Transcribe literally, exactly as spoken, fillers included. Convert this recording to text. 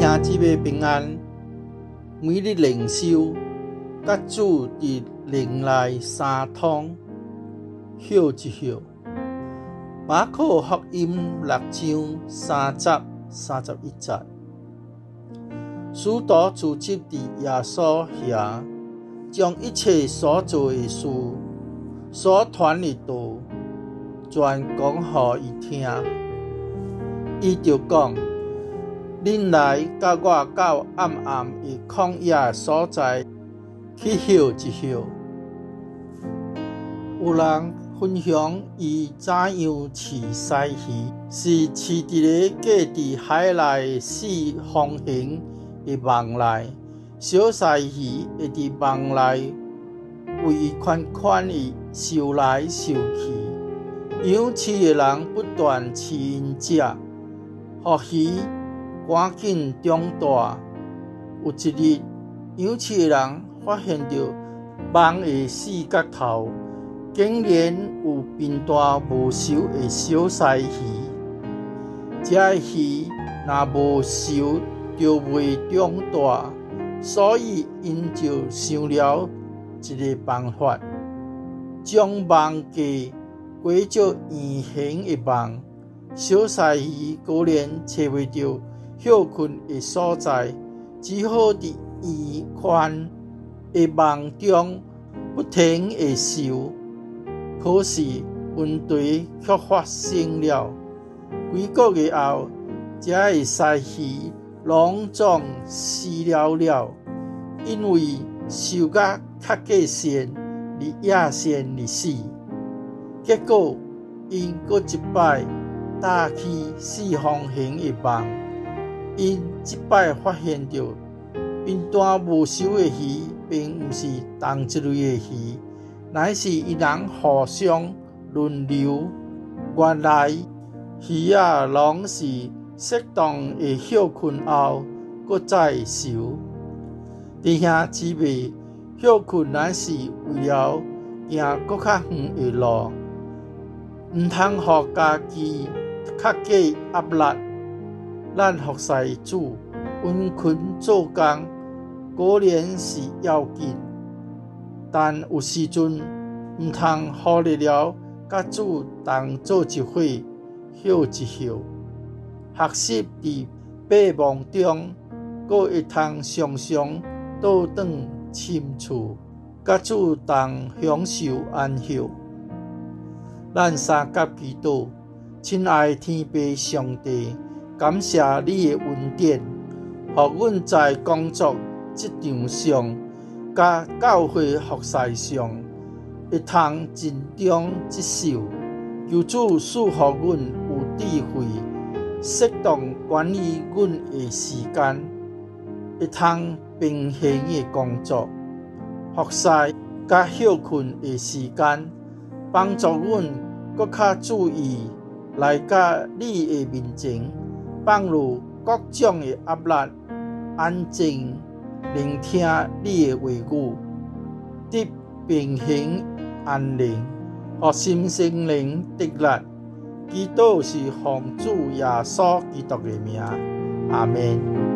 兄姊妹平安，每日灵修，甲主伫灵内相通，休一休。马可福音六章三十、三十一节，使徒自接伫耶稣遐，将一切所做的事、所传的道，全讲互伊听。伊就讲：恁来甲我到暗暗的旷野所在去休一休。有人分享伊怎样饲鳃鱼，是饲伫个架伫海内四方形的网内，小鳃鱼会伫网内围圈圈的游来游去，养饲的人不断饲因食，互鱼赶紧长大。有一日，养饲的人发现到网的四角头竟然有变大无熟的小鳃鱼。这个鱼若无熟，就袂长大，所以因就想了一个办法，将网架改做圆形的网。小鳃鱼果然找袂到休困的所在，只好伫圆圈的网中不停的游。可是问题却发生了，几个月后，这个鳃鱼拢总死了了，因为受到较过线而野线而死。结果因搁一摆搭起四方形的网，因即摆发现到变大无熟的鱼并不是同一类的鱼，乃是一人互相轮流。原来鱼仔拢是适当的休困后，搁再游。弟兄姊妹，休困乃是为了行搁较远的路，毋通互家己较过压力。咱服侍主，温困做工，果然是要紧，但有时阵毋通忽略了甲主同做一伙休一休。学习伫百忙中，阁会通常常倒转深厝，甲主同享受安休。咱三甲祈祷，亲爱的天父上帝，感谢你的恩典，互阮在工作职场上、甲教会服侍上，会通尽忠职守。求主赐予阮有智慧，适当管理阮的时间，会通平衡的工作、服侍甲休困的时间，帮助阮搁较注意来甲你的面前，放入各种的压力，安静聆听你的话语，得平衡安宁，互心心灵得力。祈祷是奉主耶稣基督的名，阿们。